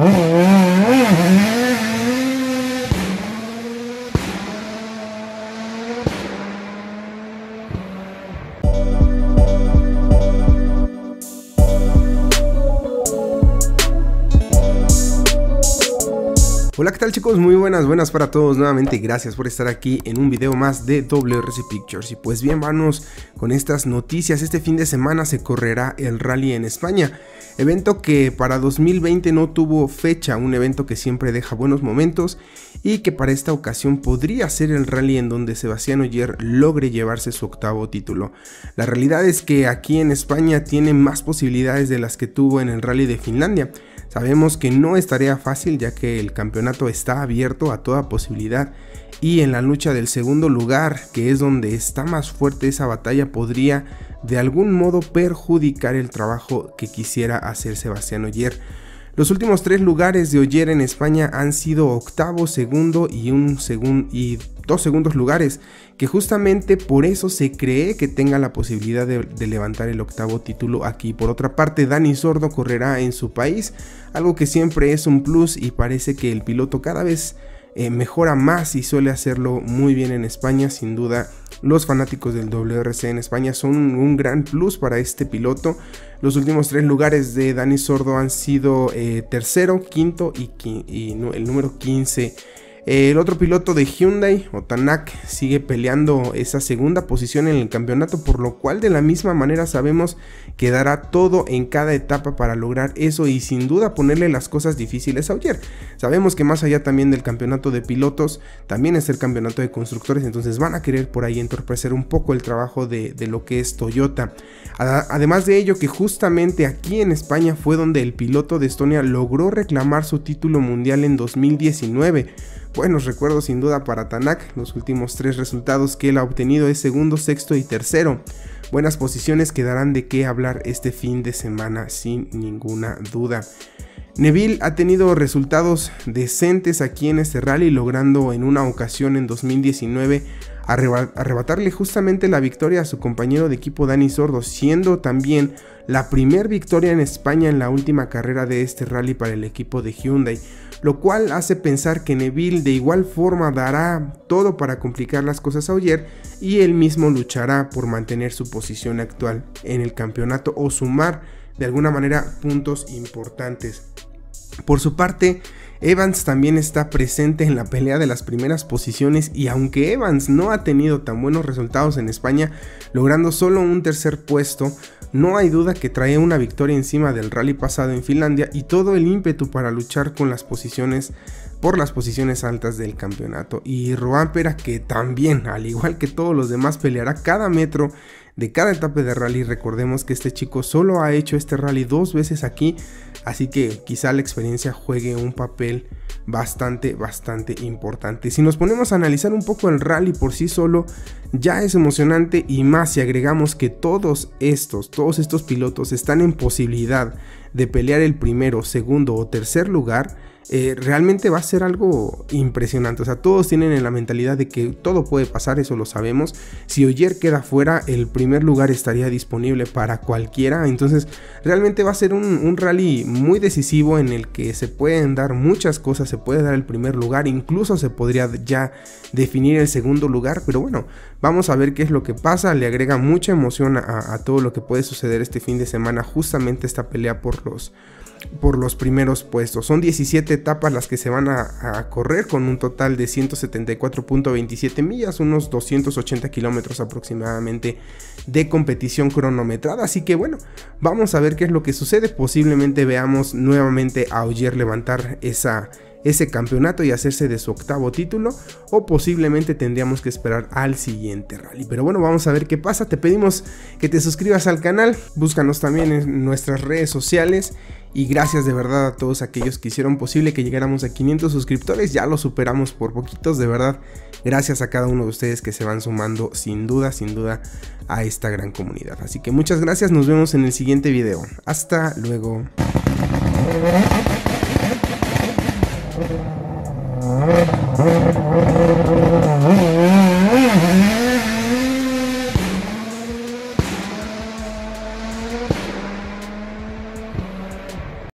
Hola, ¿qué tal chicos? Muy buenas para todos nuevamente, gracias por estar aquí en un video más de WRC Pictures. Y pues bien, vamos con estas noticias. Este fin de semana se correrá el Rally en España, evento que para 2020 no tuvo fecha, un evento que siempre deja buenos momentos y que para esta ocasión podría ser el Rally en donde Sebastián Ogier logre llevarse su octavo título. La realidad es que aquí en España tiene más posibilidades de las que tuvo en el Rally de Finlandia. Sabemos que no es tarea fácil, ya que el campeonato está abierto a toda posibilidad y en la lucha del segundo lugar, que es donde está más fuerte esa batalla, podría de algún modo perjudicar el trabajo que quisiera hacer Sebastián Ogier. Los últimos 3 lugares de Ogier en España han sido octavo, segundo y dos segundos lugares, que justamente por eso se cree que tenga la posibilidad de levantar el octavo título aquí. Por otra parte, Dani Sordo correrá en su país, algo que siempre es un plus, y parece que el piloto cada vez mejora más y suele hacerlo muy bien en España. Sin duda, los fanáticos del WRC en España son un gran plus para este piloto. Los últimos 3 lugares de Dani Sordo han sido tercero, quinto y el número 15. El otro piloto de Hyundai, Otanak, sigue peleando esa segunda posición en el campeonato, por lo cual de la misma manera sabemos que dará todo en cada etapa para lograr eso y sin duda ponerle las cosas difíciles a Ogier. Sabemos que más allá también del campeonato de pilotos, también es el campeonato de constructores, entonces van a querer por ahí entorpecer un poco el trabajo de lo que es Toyota. Además de ello, que justamente aquí en España fue donde el piloto de Estonia logró reclamar su título mundial en 2019. Buenos recuerdos sin duda para Tanak. Los últimos 3 resultados que él ha obtenido es segundo, sexto y tercero. Buenas posiciones que darán de qué hablar este fin de semana sin ninguna duda. Neville ha tenido resultados decentes aquí en este rally, logrando en una ocasión en 2019 arrebatarle justamente la victoria a su compañero de equipo Dani Sordo, siendo también la primer victoria en España en la última carrera de este rally para el equipo de Hyundai, lo cual hace pensar que Neville de igual forma dará todo para complicar las cosas a Ogier y él mismo luchará por mantener su posición actual en el campeonato o sumar de alguna manera puntos importantes. Por su parte, Evans también está presente en la pelea de las primeras posiciones, y aunque Evans no ha tenido tan buenos resultados en España, logrando solo un tercer puesto, no hay duda que trae una victoria encima del rally pasado en Finlandia y todo el ímpetu para luchar con las posiciones por las posiciones altas del campeonato. Y Rovanperä, que también, al igual que todos los demás, peleará cada metro de cada etapa de rally. Recordemos que este chico solo ha hecho este rally 2 veces aquí, así que quizá la experiencia juegue un papel bastante importante. Si nos ponemos a analizar un poco el rally por sí solo, ya es emocionante, y más si agregamos que todos estos pilotos están en posibilidad de pelear el primero, segundo o tercer lugar. Realmente va a ser algo impresionante. O sea, todos tienen en la mentalidad de que todo puede pasar, eso lo sabemos. Si Ogier queda fuera, el primer lugar estaría disponible para cualquiera. Entonces realmente va a ser un rally muy decisivo, en el que se pueden dar muchas cosas. Se puede dar el primer lugar, incluso se podría ya definir el segundo lugar. Pero bueno, vamos a ver qué es lo que pasa. Le agrega mucha emoción a todo lo que puede suceder este fin de semana, justamente esta pelea por los primeros puestos. Son 17 etapas las que se van a correr, con un total de 174.27 millas, unos 280 kilómetros aproximadamente de competición cronometrada. Así que bueno, vamos a ver qué es lo que sucede. Posiblemente veamos nuevamente a Ogier levantar ese campeonato y hacerse de su octavo título, o posiblemente tendríamos que esperar al siguiente rally. Pero bueno, vamos a ver qué pasa. Te pedimos que te suscribas al canal, búscanos también en nuestras redes sociales, y gracias de verdad a todos aquellos que hicieron posible que llegáramos a 500 suscriptores. Ya lo superamos por poquitos, de verdad. Gracias a cada uno de ustedes que se van sumando sin duda a esta gran comunidad. Así que muchas gracias, nos vemos en el siguiente video. Hasta luego.